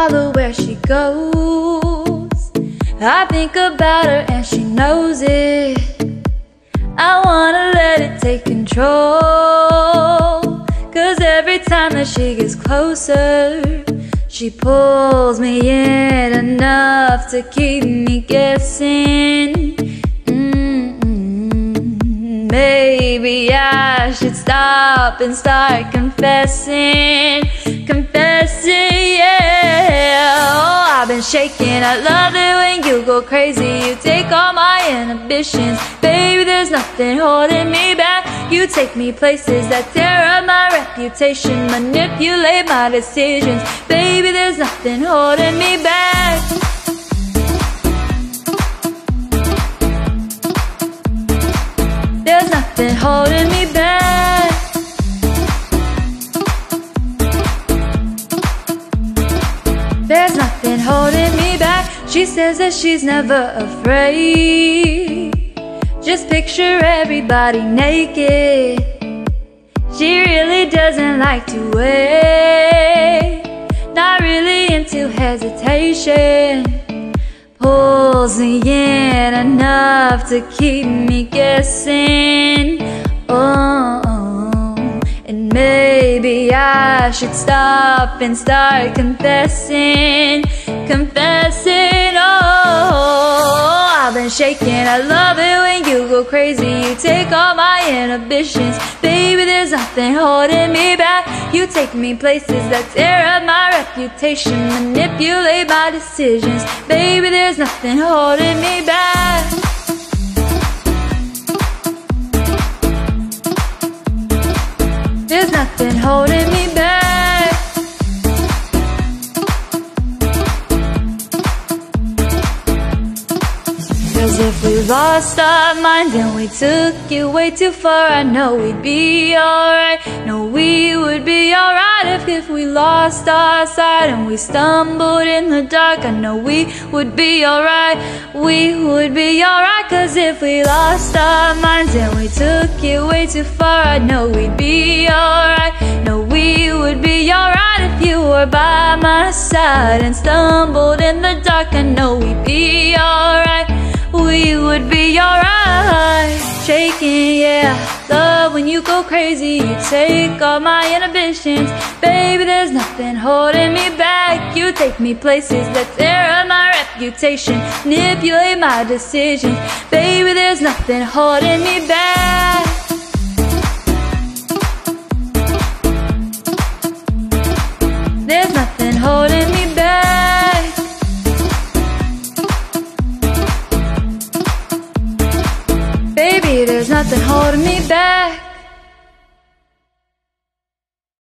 follow where she goes. I think about her and she knows it. I wanna let it take control, 'cause every time that she gets closer, she pulls me in enough to keep me guessing. Maybe I should stop and start confessing. Confessing, yeah. Oh, I've been shaking. I love it when you go crazy. You take all my inhibitions. Baby, there's nothing holding me back. You take me places that tear up my reputation, manipulate my decisions. Baby, there's nothing holding me back. There's nothing holding me back. There's nothing holding me back. She says that she's never afraid. Just picture everybody naked. She really doesn't like to wait. Not really into hesitation. Pulls me in enough to keep me guessing. Oh, and maybe I should stop and start confessing. Confessing, oh, I've been shaking. I love it when you go crazy. You take all my inhibitions. Baby, there's nothing holding me back. You take me places that tear up my reputation, manipulate my decisions. Baby, there's nothing holding me back. There's nothing holding me back. Cause if we lost our minds and we took it way too far, I know we'd be alright. No, we would be alright. If we lost our sight and we stumbled in the dark, I know we would be alright. We would be alright. Cause if we lost our minds and we took it way too far, I know we'd be alright. No, we would be alright. If you were by my side and stumbled in the dark, I know we'd be alright. We would be alright. Shaking, yeah. Love when you go crazy. You take all my inhibitions. Baby, there's nothing holding me back. You take me places that tear up my reputation, manipulate my decisions. Baby, there's nothing holding me back. There's nothing holding me back. Baby, there's nothing holding me back.